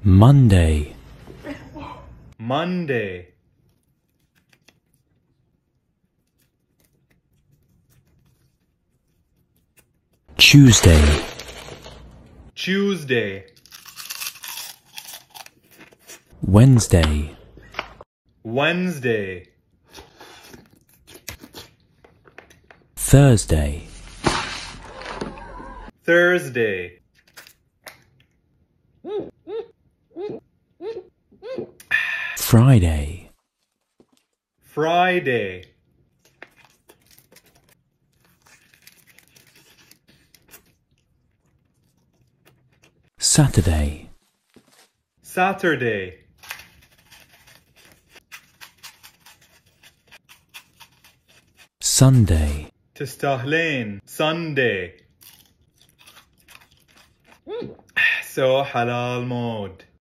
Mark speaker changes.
Speaker 1: Monday,
Speaker 2: Monday,
Speaker 1: Tuesday,
Speaker 2: Tuesday,
Speaker 1: Wednesday,
Speaker 2: Wednesday,
Speaker 1: Thursday,
Speaker 2: Thursday,
Speaker 1: Friday,
Speaker 2: Friday,
Speaker 1: Saturday,
Speaker 2: Saturday,
Speaker 1: Sunday,
Speaker 2: تستاهلين Sunday. So Halal Mode.